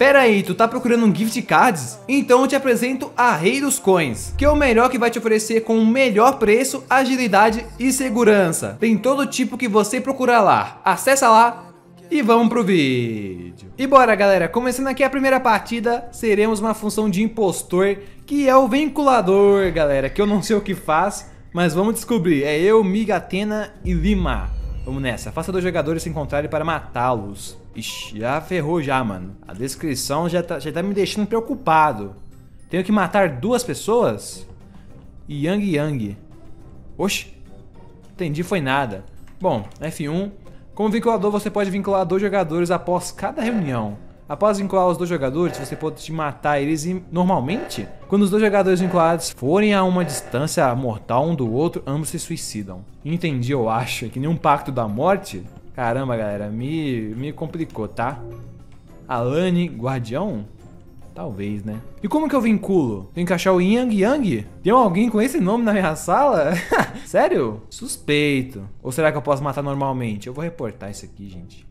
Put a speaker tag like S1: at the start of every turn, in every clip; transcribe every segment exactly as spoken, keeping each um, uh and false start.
S1: Pera aí, tu tá procurando um gift cards? Então eu te apresento a Rei dos Coins, que é o melhor que vai te oferecer com o melhor preço, agilidade e segurança. Tem todo tipo que você procurar lá. Acessa lá e vamos pro vídeo. E bora, galera, começando aqui a primeira partida, seremos uma função de impostor, que é o vinculador, galera, que eu não sei o que faz, mas vamos descobrir. É eu, Miga, Athena e Lima. Vamos nessa. Faça dois jogadores se encontrarem para matá-los. Ixi, já ferrou já, mano. A descrição já tá, já tá me deixando preocupado. Tenho que matar duas pessoas? Yang Yang. Oxi. Entendi, foi nada. Bom, F um. Como vinculador, você pode vincular dois jogadores após cada reunião. Após vincular os dois jogadores, você pode matar eles normalmente. Quando os dois jogadores vinculados forem a uma distância mortal um do outro, ambos se suicidam. Entendi, eu acho. É que nem um pacto da morte. Caramba, galera, me, me complicou, tá? Alane, guardião? Talvez, né? E como que eu vinculo? Tenho que achar o Yang Yang? Tem alguém com esse nome na minha sala? Sério? Suspeito. Ou será que eu posso matar normalmente? Eu vou reportar isso aqui, gente.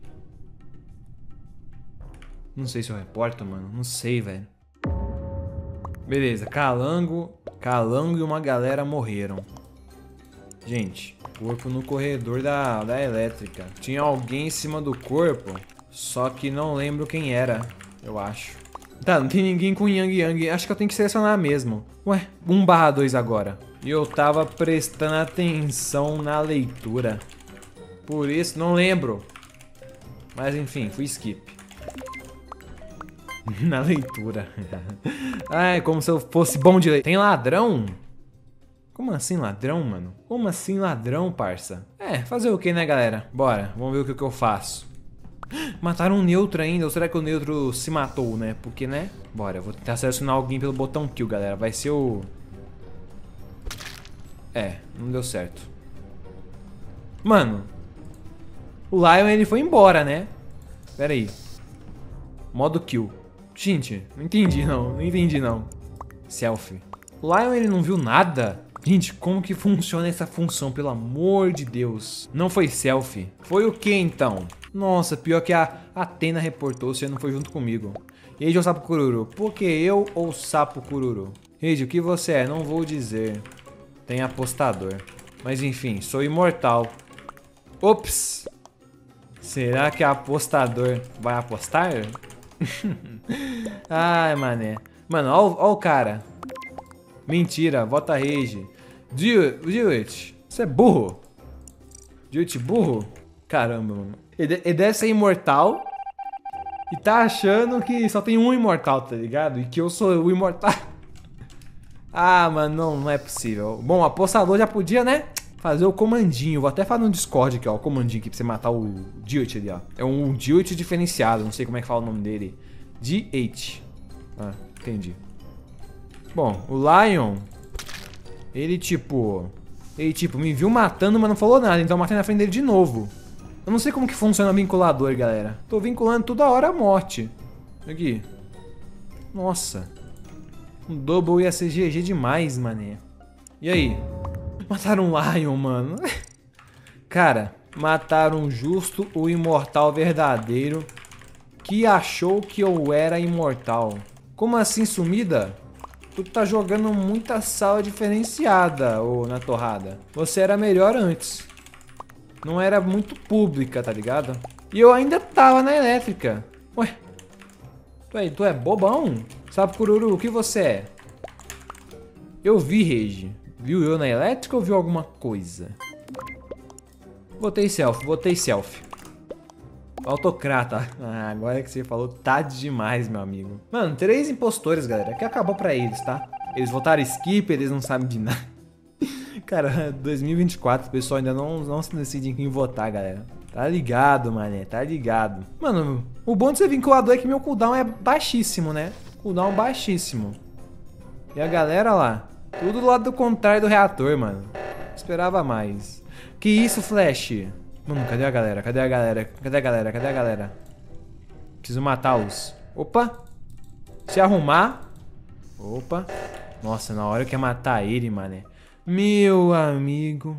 S1: Não sei se eu reporto, mano. Não sei, velho. Beleza, Calango. Calango e uma galera morreram. Gente, corpo no corredor da, da elétrica. Tinha alguém em cima do corpo, só que não lembro quem era, eu acho. Tá, não tem ninguém com Yang Yang. Acho que eu tenho que selecionar mesmo. Ué, um barra dois agora. E eu tava prestando atenção na leitura. Por isso, não lembro. Mas enfim, fui skip. Na leitura. Ai, como se eu fosse bom de leitura. Tem ladrão? Como assim ladrão, mano? Como assim ladrão, parça? É, fazer o que, né, galera? Bora, vamos ver o que, que eu faço. Mataram um neutro ainda, ou será que o neutro se matou, né? Porque, né? Bora, eu vou tentar selecionar alguém pelo botão kill, galera. Vai ser o... É, não deu certo. Mano, o Lion, ele foi embora, né? Pera aí. Modo kill. Gente, não entendi não, não entendi não. Selfie. O Lion, ele não viu nada? Gente, como que funciona essa função, pelo amor de Deus? Não foi selfie. Foi o que então? Nossa, pior que a Athena reportou, você não foi junto comigo. Reide ou Sapo Cururu? Por que eu ou Sapo Cururu? Reide, o que você é? Não vou dizer. Tem apostador. Mas enfim, sou imortal. Ops! Será que apostador vai apostar? Ai, mané. Mano, ó, ó o cara. Mentira, vota rage. Do it. Você é burro. Do it burro? Caramba, mano. Ele, ele deve ser imortal. E tá achando que só tem um imortal, tá ligado? E que eu sou o imortal. Ah, mano, não, não é possível. Bom, o apostador já podia, né? Fazer o comandinho. Vou até falar no Discord aqui, ó. O comandinho aqui pra você matar o Duet ali, ó. É um Duet diferenciado. Não sei como é que fala o nome dele. D oito. Ah, entendi. Bom, o Lion, ele tipo, ele tipo, me viu matando, mas não falou nada, então eu matei na frente dele de novo. Eu não sei como que funciona o vinculador, galera. Tô vinculando toda hora a morte. Aqui. Nossa. Um double ia ser G G demais, mané. E aí? Mataram um Lion, mano. Cara, mataram justo o imortal verdadeiro que achou que eu era imortal. Como assim, sumida? Tu tá jogando muita sala diferenciada, ô na torrada. Você era melhor antes. Não era muito pública, tá ligado? E eu ainda tava na elétrica. Ué? Tu é, tu é bobão? Sabe, Cururu, o que você é? Eu vi, Rege. Viu eu na elétrica ou viu alguma coisa? Botei selfie, botei selfie. Autocrata. Ah, agora que você falou, tá demais, meu amigo. Mano, três impostores, galera, que acabou pra eles, tá? Eles votaram skip, eles não sabem de nada. Cara, dois mil e vinte e quatro, o pessoal ainda não, não se decide em quem votar, galera. Tá ligado, mané, tá ligado. Mano, o bom de ser vinculador é que meu cooldown é baixíssimo, né? Cooldown baixíssimo. E a galera lá, tudo do lado do contrário do reator, mano. Esperava mais. Que isso, Flash? Mano, cadê a galera? Cadê a galera? Cadê a galera? Cadê a galera? Preciso matá-los. Opa! Se arrumar. Opa. Nossa, na hora que ia matar ele, mané. Meu amigo.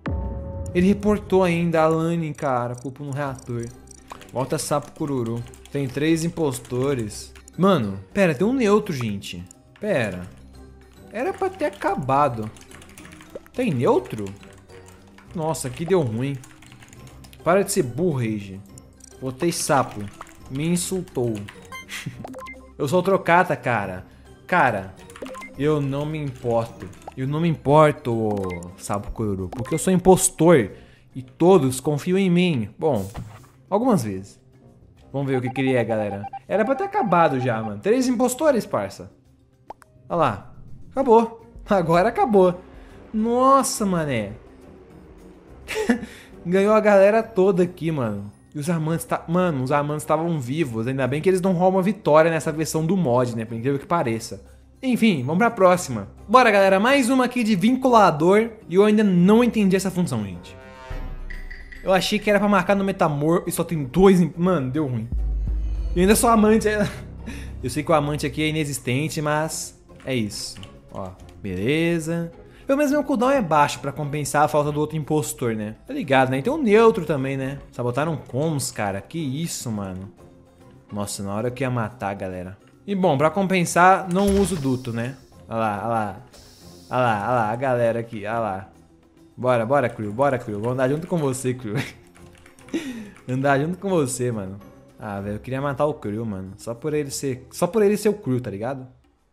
S1: Ele reportou ainda a Alane, cara. Culpa no reator. Volta Sapo Cururu. Tem três impostores. Mano, pera, tem um neutro, gente. Pera. Era pra ter acabado. Tem neutro? Nossa, aqui deu ruim. Para de ser burro, Rage. Botei sapo. Me insultou. Eu sou trocata, cara. Cara, eu não me importo. Eu não me importo, sapo cururu. Porque eu sou impostor. E todos confiam em mim. Bom, algumas vezes. Vamos ver o que que ele é, galera. Era pra ter acabado já, mano. Três impostores, parça. Olha lá. Acabou. Agora acabou. Nossa, mané. Ganhou a galera toda aqui, mano. E os amantes, tá... mano, os amantes estavam vivos. Ainda bem que eles não roubam a vitória nessa versão do mod, né? Por incrível que pareça. Enfim, vamos pra próxima. Bora, galera. Mais uma aqui de vinculador. E eu ainda não entendi essa função, gente. Eu achei que era pra marcar no metamor e só tem dois... Mano, deu ruim. E ainda sou amante. Eu sei que o amante aqui é inexistente, mas é isso. Ó, beleza. Pelo menos meu cooldown é baixo pra compensar a falta do outro impostor, né? Tá ligado, né? E tem um neutro também, né? Sabotaram comos, cara. Que isso, mano. Nossa, na hora que ia matar, galera. E bom, pra compensar, não uso duto, né? Olha lá, olha lá. Olha lá, olha lá, a galera aqui, olha lá. Bora, bora, Crew, bora, Crew. Vou andar junto com você, Crew. Andar junto com você, mano. Ah, velho, eu queria matar o Crew, mano. Só por ele ser... Só por ele ser o Crew, tá ligado?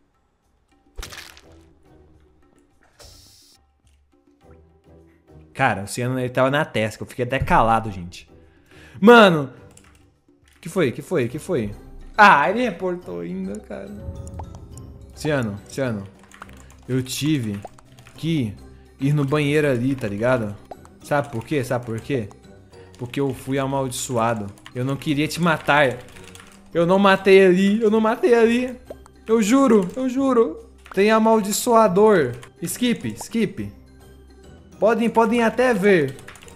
S1: Cara, o Ciano, ele tava na testa. Eu fiquei até calado, gente. Mano! Que foi? Que foi? Que foi? Ah, ele reportou ainda, cara. Ciano, Ciano. Eu tive que... ir no banheiro ali, tá ligado? Sabe por quê? Sabe por quê? Porque eu fui amaldiçoado. Eu não queria te matar. Eu não matei ali. Eu não matei ali. Eu juro, eu juro. Tem amaldiçoador. Skip, skip. Podem, podem até ver.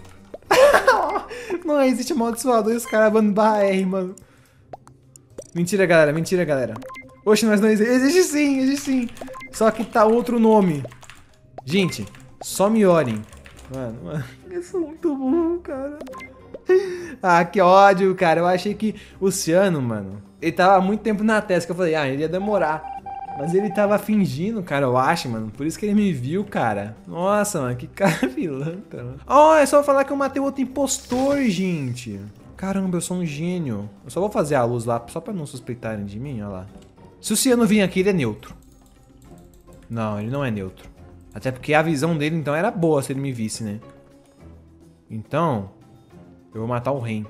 S1: Não existe amaldiçoador e os caras vão barra R, mano. Mentira, galera. Mentira, galera. Oxe, nós não existe. Existe sim, existe sim. Só que tá outro nome. Gente... Só me olhem. Mano, mano, eu sou muito burro, cara. Ah, que ódio, cara. Eu achei que o Ciano, mano, ele tava há muito tempo na testa. Que eu falei, ah, ele ia demorar. Mas ele tava fingindo, cara, eu acho, mano. Por isso que ele me viu, cara. Nossa, mano, que cara pilantra, mano. Oh, é só falar que eu matei outro impostor, gente. Caramba, eu sou um gênio. Eu só vou fazer a luz lá, só pra não suspeitarem de mim, olha lá. Se o Ciano vir aqui, ele é neutro. Não, ele não é neutro. Até porque a visão dele, então, era boa se ele me visse, né? Então, eu vou matar o Ren.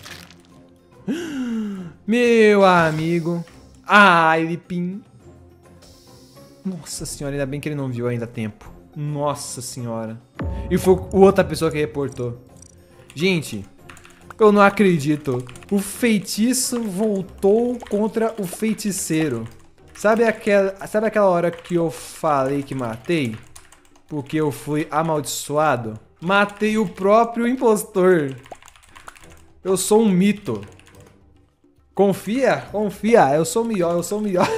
S1: Meu amigo. Ah, ele pin. Nossa senhora, ainda bem que ele não viu ainda a tempo. Nossa senhora. E foi outra pessoa que reportou. Gente, eu não acredito. O feitiço voltou contra o feiticeiro. Sabe aquela, sabe aquela hora que eu falei que matei? Porque eu fui amaldiçoado? Matei o próprio impostor. Eu sou um mito. Confia? Confia. Eu sou melhor, eu sou melhor.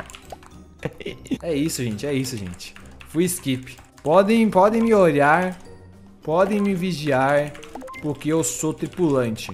S1: É isso, gente. É isso, gente. Fui skip. Podem, podem me olhar. Podem me vigiar. Porque eu sou tripulante.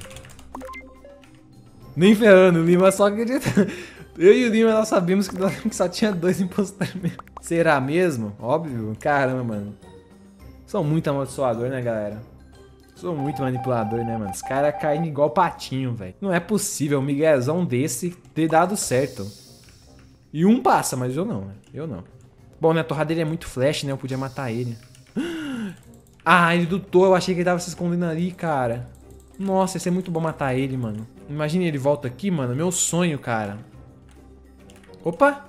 S1: Nem ferrando, Lima só acredita. Eu e o Lima, nós sabíamos que só tinha dois impostores mesmo. Será mesmo? Óbvio. Caramba, mano. Sou muito amaldiçoador, né, galera? Sou muito manipulador, né, mano? Os caras caem igual patinho, velho. Não é possível um miguezão desse ter dado certo. E um passa, mas eu não, né? Eu não. Bom, né, a torrada dele é muito flash, né? Eu podia matar ele. Ah, ele dutou. Eu achei que ele tava se escondendo ali, cara. Nossa, ia ser muito bom matar ele, mano. Imagina ele volta aqui, mano. Meu sonho, cara. Opa!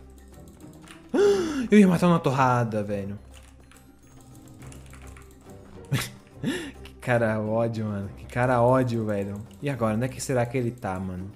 S1: Eu ia matar uma torrada, velho. Que cara ódio, mano. Que cara ódio, velho. E agora? Onde é que será que ele tá, mano?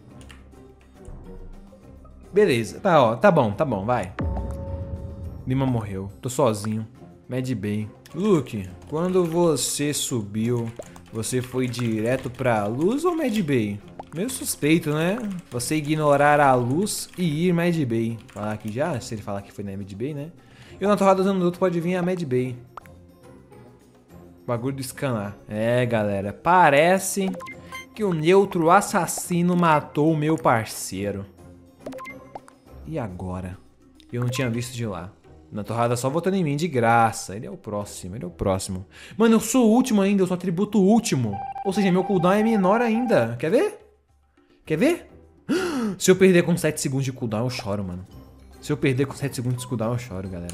S1: Beleza. Tá, ó. Tá bom, tá bom. Vai. Lima morreu. Tô sozinho. Mad Bay. Luke, quando você subiu, você foi direto pra luz ou Mad Bay? Meio suspeito, né? Você ignorar a luz e ir Mad Bay. Falar aqui já, se ele falar que foi na Mad Bay, né? E na torrada usando outro pode vir a Mad Bay. Bagulho do escalar. É, galera, parece que o neutro assassino matou o meu parceiro. E agora? Eu não tinha visto de lá. Na torrada só votando em mim, de graça. Ele é o próximo, ele é o próximo. Mano, eu sou o último ainda, eu sou atributo último. Ou seja, meu cooldown é menor ainda. Quer ver? Quer ver? Se eu perder com sete segundos de cooldown, eu choro, mano. Se eu perder com sete segundos de cooldown, eu choro, galera.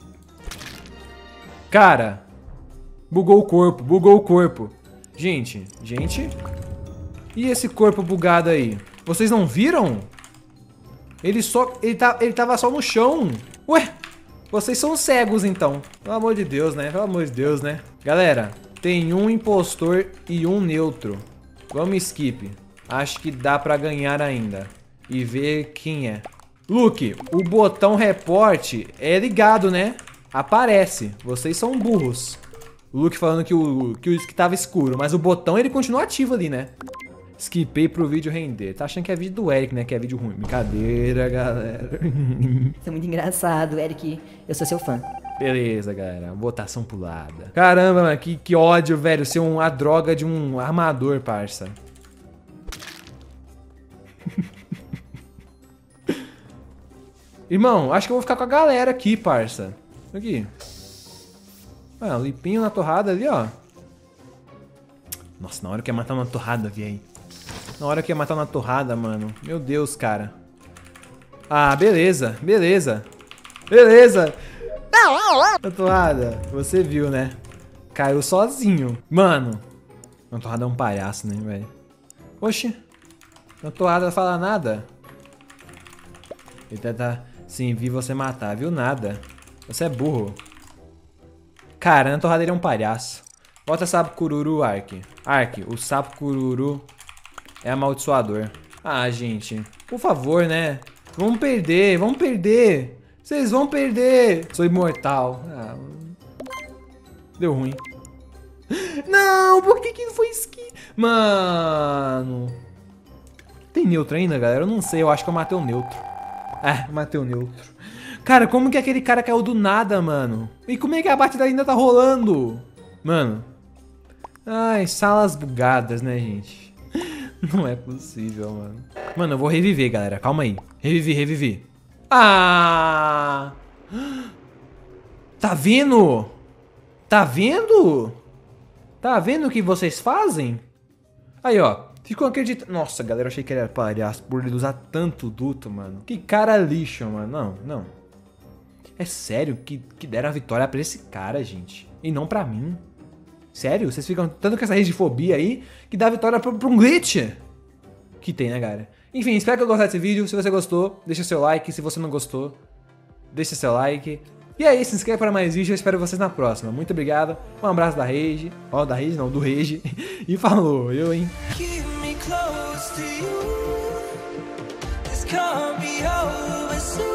S1: Cara, bugou o corpo, bugou o corpo. Gente, gente. E esse corpo bugado aí? Vocês não viram? Ele só, ele, tá, ele tava só no chão. Ué, vocês são cegos então. Pelo amor de Deus, né? Pelo amor de Deus, né? Galera, tem um impostor e um neutro. Vamos skip. Acho que dá pra ganhar ainda. E ver quem é. Luke, o botão report é ligado, né? Aparece. Vocês são burros. O Luke falando que o que, o, que tava escuro. Mas o botão ele continua ativo ali, né? Skipei pro vídeo render. Tá achando que é vídeo do Eric, né? Que é vídeo ruim. Brincadeira, galera.
S2: Isso é muito engraçado, Eric. Eu sou seu fã.
S1: Beleza, galera. Votação pulada. Caramba, mano. Que, que ódio, velho. Ser uma droga de um armador, parça. Irmão, acho que eu vou ficar com a galera aqui, parça. Aqui. Ah, lipinho na torrada ali, ó. Nossa, na hora que ia matar uma torrada, vi aí. Na hora que ia matar uma torrada, mano. Meu Deus, cara. Ah, beleza, beleza. Beleza. A torrada, você viu, né? Caiu sozinho. Mano. A torrada é um palhaço, né, velho? Oxi. A torrada não fala nada. Ele tenta... Sim, vi você matar, viu nada. Você é burro. Cara, a torrada ele é um palhaço. Bota sapo cururu, Ark. Ark, o sapo cururu é amaldiçoador. Ah, gente. Por favor, né? Vamos perder, vamos perder. Vocês vão perder. Sou imortal. Ah, deu ruim. Não, por que que foi skin? Mano. Tem neutro ainda, galera? Eu não sei, eu acho que eu matei o neutro. Ah, matei o neutro. Cara, como que aquele cara caiu do nada, mano? E como é que a batida ainda tá rolando? Mano. Ai, salas bugadas, né, gente? Não é possível, mano. Mano, eu vou reviver, galera. Calma aí. Revivi, revivi. Ah! Tá vendo? Tá vendo? Tá vendo o que vocês fazem? Aí, ó. Ficou acreditando. Nossa, galera, eu achei que ele era palhaço por ele usar tanto duto, mano. Que cara lixo, mano. Não, não. É sério que, que deram a vitória pra esse cara, gente. E não pra mim. Sério? Vocês ficam tanto com essa rigidifobia aí que dá a vitória pra, pra um glitch. Que tem, né, galera? Enfim, espero que eu gostasse desse vídeo. Se você gostou, deixa seu like. Se você não gostou, deixa seu like. E aí, se inscreve para mais vídeos. Eu espero vocês na próxima. Muito obrigado. Um abraço da Rage. Ó, oh, da Rage não, do Rage. E falou, eu, hein? Close to you. This can't be over soon.